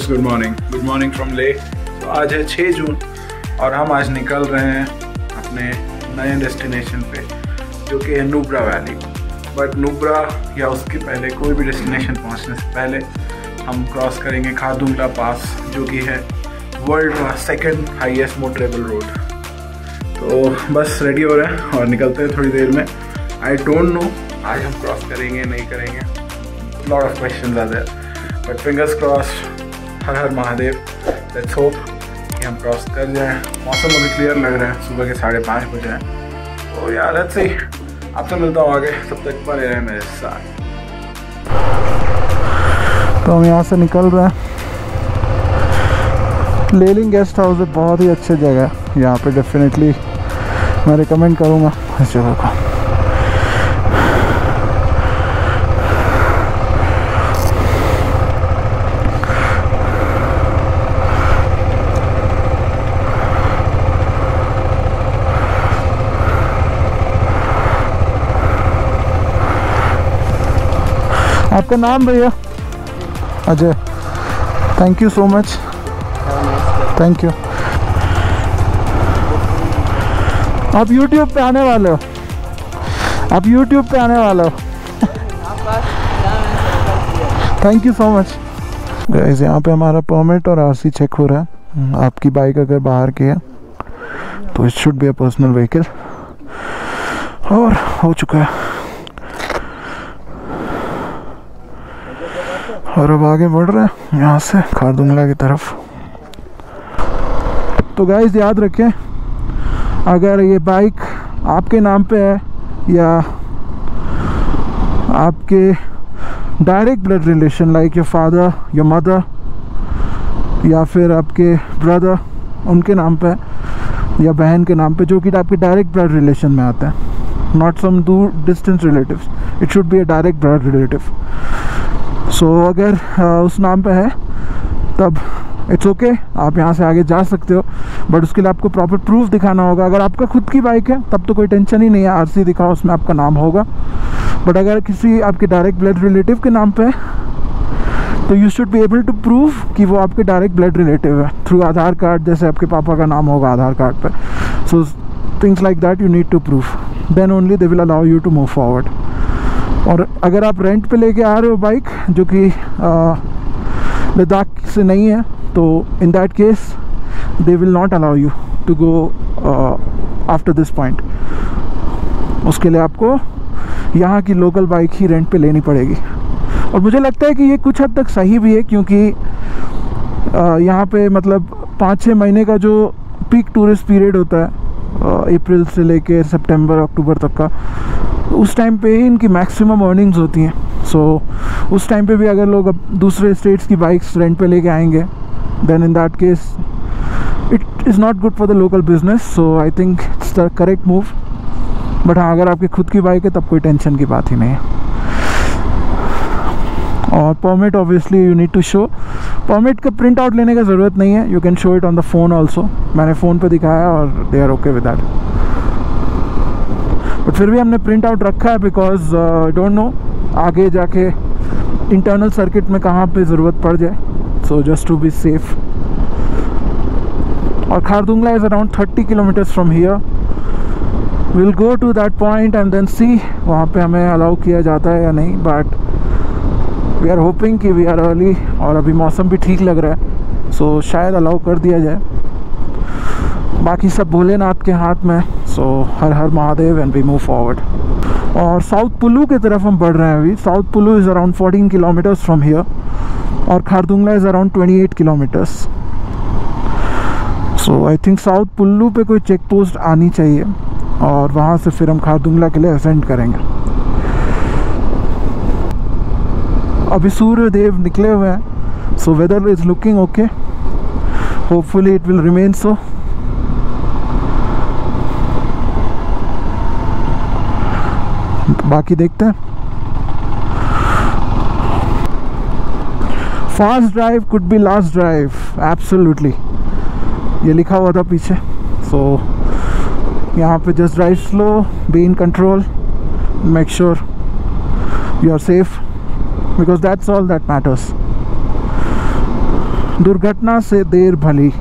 Good morning from ले। तो आज है 6 जून और हम आज निकल रहे हैं अपने नए डेस्टिनेशन पे जो कि है नुब्रा वैली। बट नुब्रा या उसके पहले कोई भी डेस्टिनेशन पहुंचने से पहले हम क्रॉस करेंगे खारदुंगला पास जो कि है वर्ल्ड का 2nd हाईएस्ट मोटरेबल रोड। तो बस रेडी हो रहे हैं और निकलते हैं थोड़ी देर में। आई डोंट नो आज हम क्रॉस करेंगे नहीं करेंगे, lot of questions are there, but fingers cross. हर हर महादेव। लेट्स होप कि हम क्रॉस कर जाएं। मौसम अभी क्लियर लग रहा है, सुबह के 5:30 बजे हैं। तो यार लेट्स सी, आपसे मिलता हूँ आगे, तब तक बने रहे मेरे साथ। तो हम यहाँ से निकल रहे हैं। लेलिंग गेस्ट हाउस है, बहुत ही अच्छी जगह है। यहाँ पे डेफिनेटली मैं रिकमेंड करूँगा इस जगह को। आपका नाम भैया? Ajay. Thank you so much. Thank you. आप YouTube पे आने वाले हो? आप YouTube पे आने वाले हो? Thank you so much guys. यहाँ पे हमारा परमिट और RC चेक हो रहा है। आपकी बाइक अगर बाहर की है तो it should be a personal vehicle, और हो चुका है। और अब आगे बढ़ रहे हैं यहाँ से खारदुंगला की तरफ। तो गाइस याद रखें, अगर ये बाइक आपके नाम पे है या आपके direct blood relation like your father, your mother या फिर आपके ब्रदर उनके नाम पे या बहन के नाम पे, जो कि आपके डायरेक्ट ब्लड रिलेशन में आते हैं, नॉट सम दूर distance relatives, it should be a direct blood relative. So अगर उस नाम पे है तब इट्स ओके, आप यहाँ से आगे जा सकते हो, बट उसके लिए आपको प्रॉपर प्रूफ दिखाना होगा। अगर आपका खुद की बाइक है तब तो कोई टेंशन ही नहीं है, RC दिखाओ, उसमें आपका नाम होगा। बट अगर किसी आपके डायरेक्ट ब्लड रिलेटिव के नाम पे है तो you should be able to prove कि वो आपके डायरेक्ट ब्लड रिलेटिव है थ्रू आधार कार्ड, जैसे आपके पापा का नाम होगा आधार कार्ड पे। So things like that you need to prove, then only they will allow you to move forward. और अगर आप रेंट पे लेके आ रहे हो बाइक जो कि लद्दाख से नहीं है, तो in that case they will not allow you to go after this point. उसके लिए आपको यहाँ की लोकल बाइक ही रेंट पे लेनी पड़ेगी। और मुझे लगता है कि ये कुछ हद तक सही भी है, क्योंकि यहाँ पे मतलब 5-6 महीने का जो पीक टूरिस्ट पीरियड होता है, अप्रैल से लेके सितंबर अक्टूबर तक का, उस टाइम पे ही इनकी मैक्सिमम अर्निंग्स होती हैं। सो उस टाइम पे भी अगर लोग अब दूसरे स्टेट्स की बाइक्स रेंट पे लेके आएंगे, then in that case it is not good for the local business. So I think it's the correct move. But हाँ, अगर आपकी खुद की बाइक है तब कोई टेंशन की बात ही नहीं है। और permit obviously you need to show. Permit का प्रिंट आउट लेने का ज़रूरत नहीं है, you can show it on the phone also. मैंने फ़ोन पे दिखाया और they are okay with that. But फिर भी हमने प्रिंट आउट रखा है बिकॉज आई डोंट नो आगे जाके इंटरनल सर्किट में कहाँ पे ज़रूरत पड़ जाए, so just to be safe. और Khardungla is around 30 kilometers from here. Will go to that point and then see वहाँ पे हमें अलाउ किया जाता है या नहीं, बट वी आर होपिंग कि वी आर अर्ली और अभी मौसम भी ठीक लग रहा है, सो शायद अलाउ कर दिया जाए। बाकी सब भोलेनाथ के हाथ में। सो हर हर Mahadev and we move forward. और साउथ पुलू की तरफ हम बढ़ रहे हैं अभी। South Pullu is around 14 kilometers from here और Khardungla is around 28 kilometers. So I think South Pullu पे कोई चेक पोस्ट आनी चाहिए और वहाँ से फिर हम खारदुंगला के लिए असेंड करेंगे। अभी सूर्य देव निकले हुए हैं, so weather is looking okay, hopefully it will remain so. बाकी देखते हैं। Fast drive could be last drive, absolutely, ये लिखा हुआ था पीछे। सो यहाँ पे just drive slow, be in control, make sure you are safe, because that's all that matters. दुर्घटना से देर भली।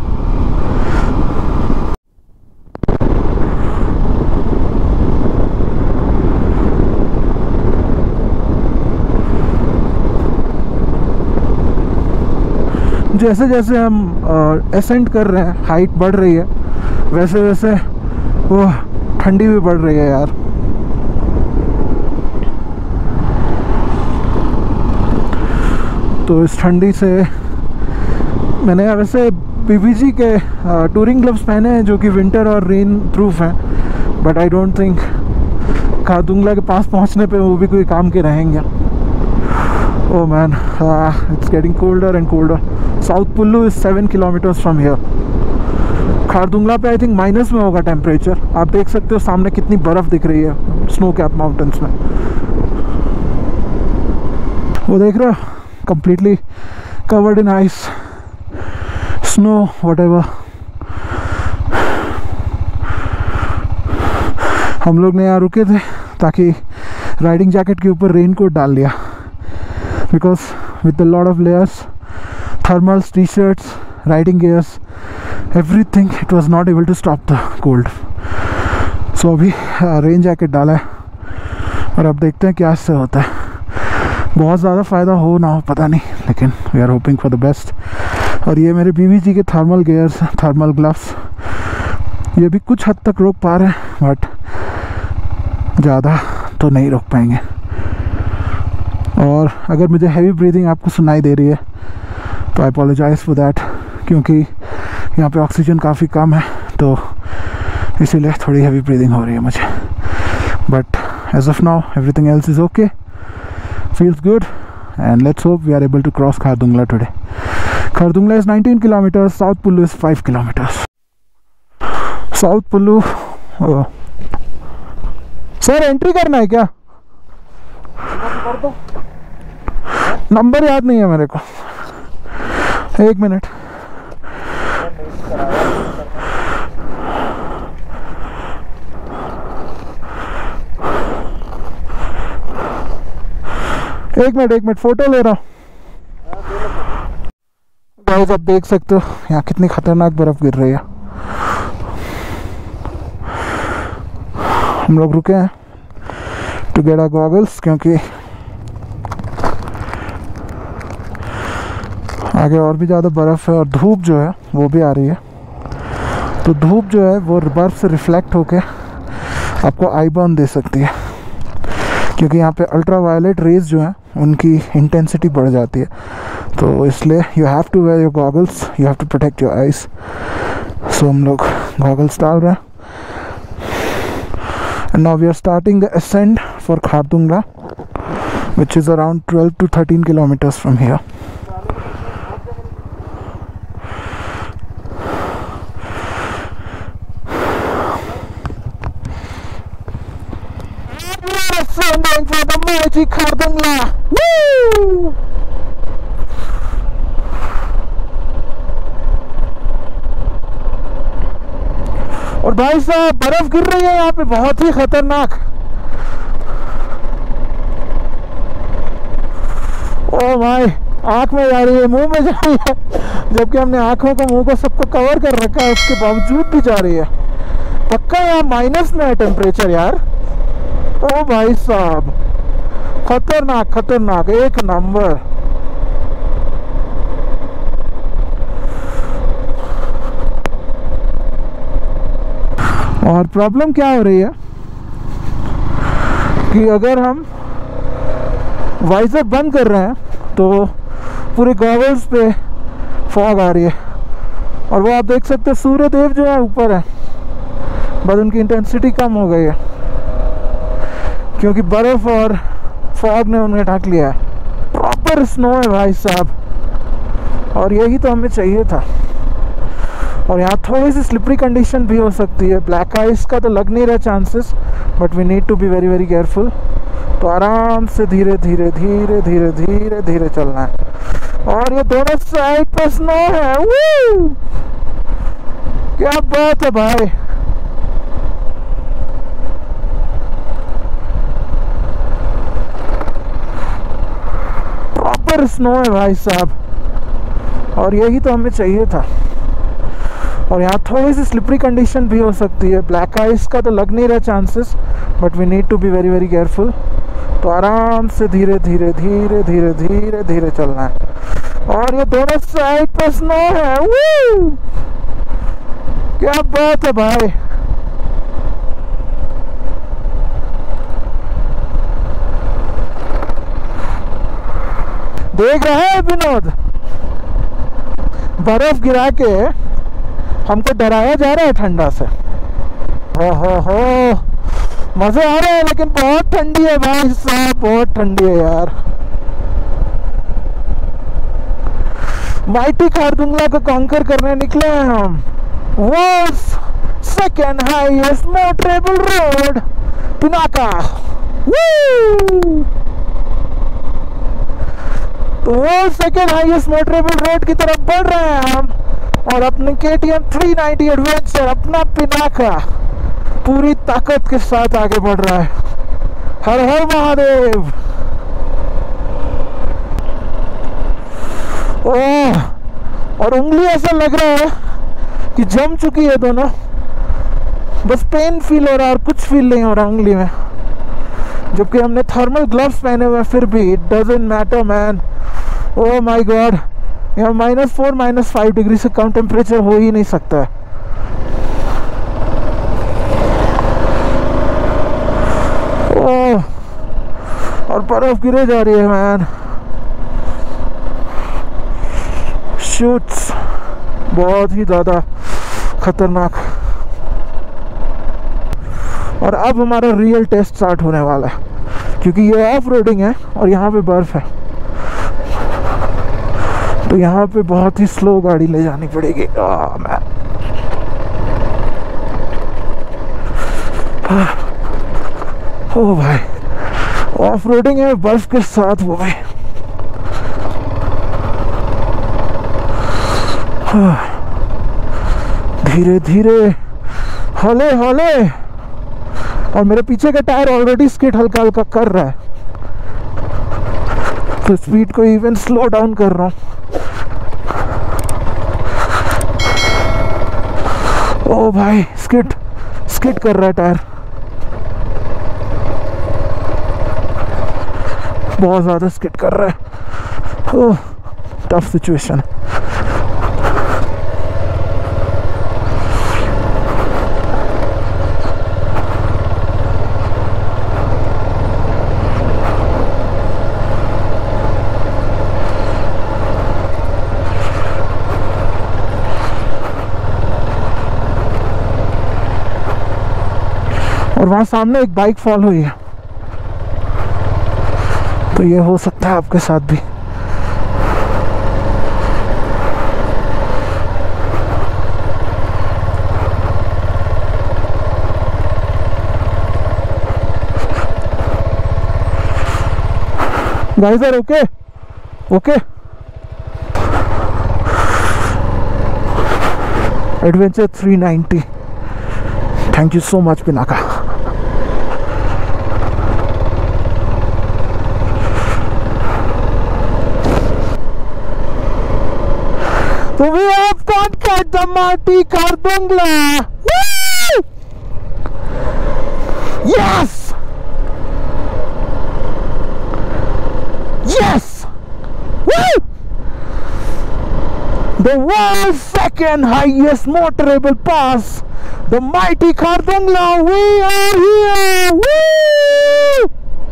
जैसे जैसे हम असेंड कर रहे हैं, हाइट बढ़ रही है, वैसे वैसे वो ठंडी भी बढ़ रही है यार। तो इस ठंडी से मैंने वैसे PVG के टूरिंग ग्लव्स पहने हैं जो कि विंटर और रेन प्रूफ हैं, but I don't think Khardungla के पास पहुंचने पे वो भी कोई काम के रहेंगे। Oh man, it's getting colder and colder. South Pullu is 7 kilometers from here. Khardungla पे आई थिंक माइनस में होगा टेम्परेचर। आप देख सकते हो सामने कितनी बर्फ़ दिख रही है स्नो कैप माउंटेन्स में। वो देख रहे हो, completely covered in ice, snow, whatever। हम लोग ने यहाँ रुके थे ताकि राइडिंग जैकेट के ऊपर रेन कोट डाल लिया, because with a lot of layers, thermals, t-shirts, riding gears, everything, it was not able to stop the cold। so अभी रेन जैकेट डाला है और अब देखते हैं क्या इससे होता है। बहुत ज़्यादा फ़ायदा हो ना हो पता नहीं, लेकिन we are hoping for the best. और ये मेरे PVG के थर्मल गेयर्स, थर्मल ग्लव्स, ये भी कुछ हद तक रोक पा रहे हैं, बट ज़्यादा तो नहीं रोक पाएंगे। और अगर मुझे हैवी ब्रीदिंग आपको सुनाई दे रही है तो आई अपोलोजाइज़ फॉर दैट, क्योंकि यहाँ पे ऑक्सीजन काफ़ी कम है, तो इसीलिए थोड़ी हैवी ब्रीदिंग हो रही है मुझे। But as of now everything else is okay, feels good, and let's hope we are able to cross Khardungla today. Khardungla is 19 kilometers, South Pullu is 5 kilometers. South Pullu, sir entry करना है क्या? Number याद नहीं है मेरे को, 1 minute. एक minute photo ले रहा हूँ। गाइस आप देख सकते हो यहाँ कितनी खतरनाक बर्फ गिर रही है। हम लोग रुके हैं टू गेट आवर गॉगल्स, क्योंकि आगे और भी ज़्यादा बर्फ़ है और धूप जो है वो भी आ रही है। तो धूप जो है वो बर्फ़ से रिफ्लेक्ट होके आपको आई बर्न दे सकती है, क्योंकि यहाँ पे अल्ट्रा वायलेट रेज जो हैं उनकी इंटेंसिटी बढ़ जाती है। तो इसलिए you have to wear your goggles, you have to protect your eyes. So हम लोग गॉगल्स डाल रहे हैं। And now we are starting the ascend for Khardungla, which is around 12 to 13 kilometers from here. For the mighty Khardungla, woo! और भाई साहब बर्फ गिर रही है यहाँ पे बहुत ही खतरनाक। ओ भाई, आँख में जा रही है, मुंह में जा रही है, जबकि हमने आँखों को मुंह को सबको कवर कर रखा है, उसके बावजूद भी जा रही है। पक्का यहाँ माइनस में है टेम्परेचर यार। ओ भाई साहब खतरनाक खतरनाक, एक नंबर। और प्रॉब्लम क्या हो रही है कि अगर हम वाइजर बंद कर रहे हैं तो पूरे गॉगल्स पे फॉग आ रही है, और वो आप देख सकते हैं सूर्य देव जो है ऊपर है, बस उनकी इंटेंसिटी कम हो गई है क्योंकि बर्फ़ और फॉग ने उन्हें ढक लिया है। प्रॉपर स्नो है भाई साहब, और यही तो हमें चाहिए था। और यहाँ थोड़ी सी स्लिपरी कंडीशन भी हो सकती है। ब्लैक आइस का तो लग नहीं रहा chances, but we need to be very very careful. तो आराम से धीरे धीरे धीरे धीरे धीरे धीरे चलना है। और ये दोनों साइड पर स्नो है, वू! क्या बात है भाई। प्रॉपर स्नो है भाई साहब। और यही तो हमें चाहिए था। और यहाँ थोड़ी सी स्लिपरी कंडीशन भी हो सकती है। ब्लैक आइस का तो लग नहीं रहा chances, but we need to be very very careful. तो आराम से धीरे धीरे धीरे धीरे धीरे धीरे चलना है। और ये दोनों साइड पर स्नो है। वू! क्या बात है भाई। देख रहे हैं विनोद, बर्फ गिरा के हमको डराया जा रहा है ठंडा से। हो मजे आ रहे हैं, लेकिन बहुत ठंडी है भाई साहब, बहुत ठंडी है यार। माइटी खारदुंगला को कॉन्कर करने निकले हैं हम। World's second highest motorable road Pinaka. तो world second highest motorable road की तरफ बढ़ रहे हैं हम, और अपने KTM 390 एडवेंचर अपना पिनाका पूरी ताकत के साथ आगे बढ़ रहा है। हर हर महादेव। ओह, और उंगली ऐसा लग रहा है कि जम चुकी है दोनों, बस पेन फील हो रहा है और कुछ फील नहीं हो रहा उंगली में। जबकि हमने थर्मल ग्लव्स पहने हुए, फिर भी it doesn't matter man. Oh my god, यहाँ -4 -5 डिग्री से कम टेम्परेचर हो ही नहीं सकता है। ओह, और बर्फ गिरे जा रही है मैन। शूट्स बहुत ही ज़्यादा खतरनाक। और अब हमारा रियल टेस्ट स्टार्ट होने वाला है, क्योंकि ये ऑफ रोडिंग है और यहाँ पे बर्फ है। तो यहाँ पे बहुत ही स्लो गाड़ी ले जानी पड़ेगी। मैन, ओ भाई, ऑफ रोडिंग है बर्फ के साथ, वो भी धीरे धीरे हौले हौले। और मेरे पीछे का टायर ऑलरेडी स्किड हल्का हल्का कर रहा है, तो स्पीड को इवन स्लो डाउन कर रहा हूँ। ओ भाई, स्किड कर रहा है टायर, बहुत ज़्यादा स्किड कर रहा है। ओह, टफ सिचुएशन है। और वहाँ सामने एक बाइक फॉल हुई है, तो ये हो सकता है आपके साथ भी। Guys are okay okay. Adventure 390, thank you so much Pinaka. So we have conquered the Marty Cardungla. Woo! Yes! Yes! Woo! The world's second highest motorable pass, the mighty Cardungla. We are here! Woo!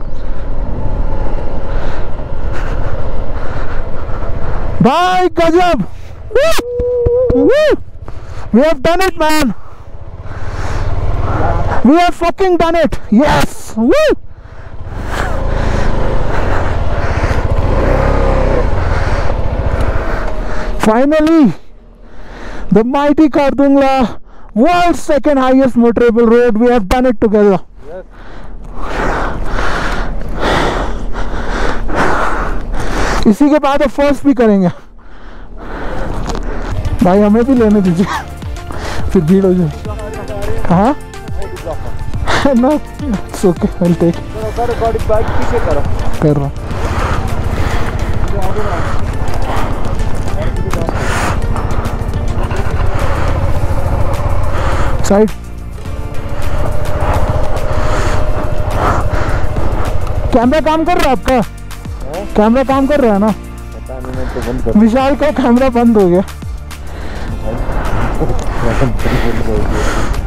Bye, Gajab! Woo! Woo! We have done it, man. We have fucking done it. Yes. Woo! Finally, the mighty Cardungla, world's second highest motorable road. We have done it together. Yes. इसी के बाद अब first भी करेंगे भाई, हमें भी लेने दीजिए, फिर भीड़ हो जाए। हाँ ना, इट्स ओके, विल टेक। कर रहा हूँ। साइड। कैमरा काम कर रहा है आपका? कैमरा काम कर रहा है ना? पता नहीं, मैं तो बंद कर विशाल का कैमरा बंद हो गया।